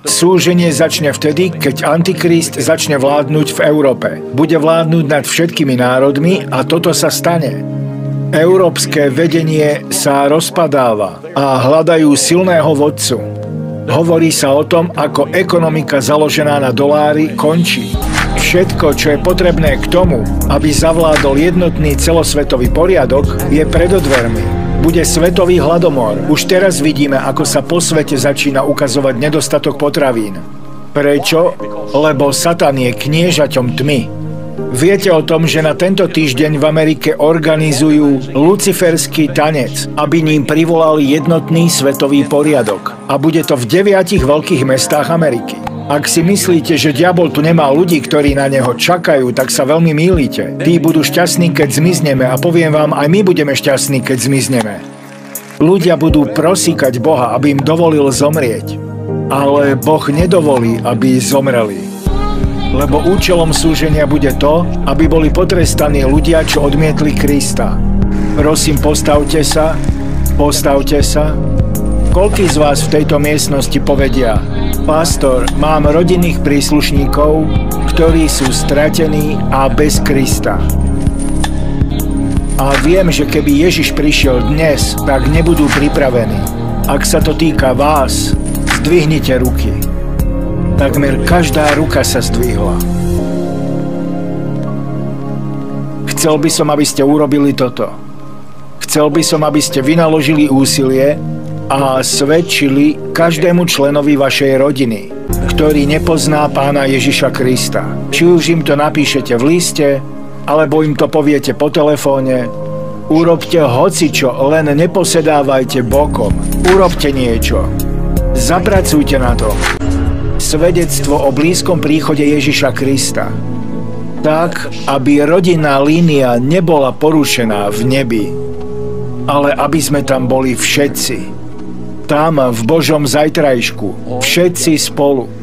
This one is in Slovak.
Súženie začne vtedy, keď Antikrist začne vládnuť v Európe. Bude vládnuť nad všetkými národmi a toto sa stane. Európske vedenie sa rozpadáva a hľadajú silného vodcu. Hovorí sa o tom, ako ekonomika založená na dolári končí. Všetko, čo je potrebné k tomu, aby zavládol jednotný celosvetový poriadok, je pred dvermi. Bude svetový hladomor. Už teraz vidíme, ako sa po svete začína ukazovať nedostatok potravín. Prečo? Lebo Satan je kniežaťom tmy. Viete o tom, že na tento týždeň v Amerike organizujú luciferský tanec, aby ním privolali jednotný svetový poriadok. A bude to v 9 veľkých mestách Ameriky. Ak si myslíte, že diabol tu nemá ľudí, ktorí na neho čakajú, tak sa veľmi mýlite. Tí budú šťastní, keď zmizneme a poviem vám, aj my budeme šťastní, keď zmizneme. Ľudia budú prosíkať Boha, aby im dovolil zomrieť. Ale Boh nedovolí, aby zomreli. Lebo účelom súženia bude to, aby boli potrestaní ľudia, čo odmietli Krista. Prosím, postavte sa. Postavte sa. Koľký z vás v tejto miestnosti povedia: Pastor, mám rodinných príslušníkov, ktorí sú stratení a bez Krista. A viem, že keby Ježiš prišiel dnes, tak nebudú pripravení. Ak sa to týka vás, zdvihnite ruky. Takmer každá ruka sa zdvihla. Chcel by som, aby ste urobili toto. Chcel by som, aby ste vynaložili úsilie a svedčili každému členovi vašej rodiny, ktorý nepozná Pána Ježiša Krista. Či už im to napíšete v liste, alebo im to poviete po telefóne. Urobte hocičo, len neposedávajte bokom. Urobte niečo. Zapracujte na to. Svedectvo o blízkom príchode Ježiša Krista. Tak, aby rodinná línia nebola porušená v nebi, ale aby sme tam boli všetci. Tam v Božom zajtrajšku. Všetci spolu.